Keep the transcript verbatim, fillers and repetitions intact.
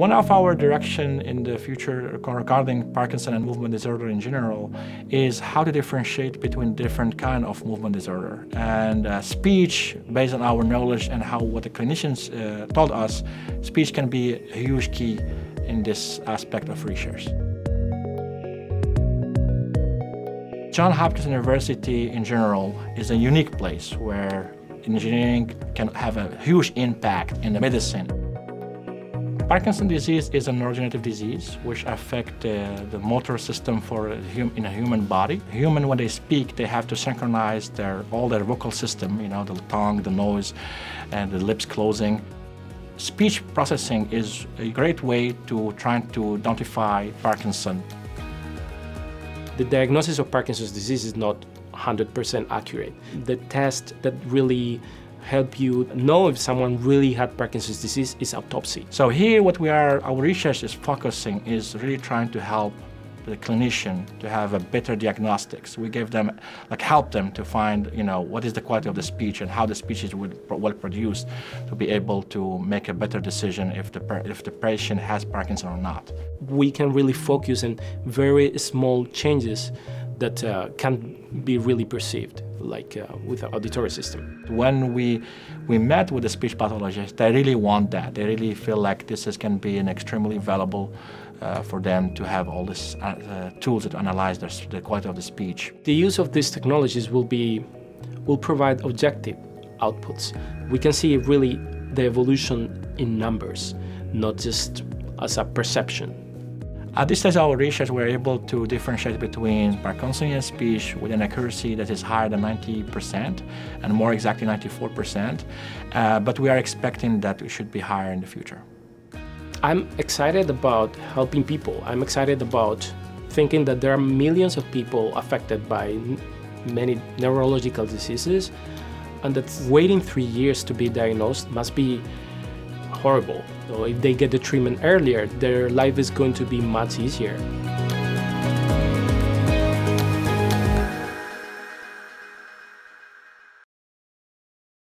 One of our direction in the future regarding Parkinson and movement disorder in general is how to differentiate between different kind of movement disorder. And uh, speech, based on our knowledge and how what the clinicians uh, told us, speech can be a huge key in this aspect of research. Johns Hopkins University in general is a unique place where engineering can have a huge impact in the medicine. Parkinson's disease is a neurodegenerative disease which affects uh, the motor system for a hum in a human body. Human, when they speak, they have to synchronize their, all their vocal system, you know, the tongue, the nose, and the lips closing. Speech processing is a great way to try to identify Parkinson. The diagnosis of Parkinson's disease is not one hundred percent accurate. The test that really help you know if someone really had Parkinson's disease is autopsy. So here what we are, our research is focusing is really trying to help the clinician to have a better diagnostics. We give them, like help them to find, you know, what is the quality of the speech and how the speech is well produced to be able to make a better decision if the, if the patient has Parkinson or not. We can really focus on very small changes that uh, can be really perceived, like uh, with the auditory system. When we, we met with the speech pathologists, they really want that. They really feel like this is, can be an extremely valuable uh, for them to have all these uh, tools to analyze their, the quality of the speech. The use of these technologies will, be, will provide objective outputs. We can see really the evolution in numbers, not just as a perception. At this stage of our research, we're able to differentiate between Parkinsonian speech with an accuracy that is higher than ninety percent and more exactly ninety-four percent, uh, but we are expecting that it should be higher in the future. I'm excited about helping people. I'm excited about thinking that there are millions of people affected by many neurological diseases, and that waiting three years to be diagnosed must be horrible. So if they get the treatment earlier, their life is going to be much easier.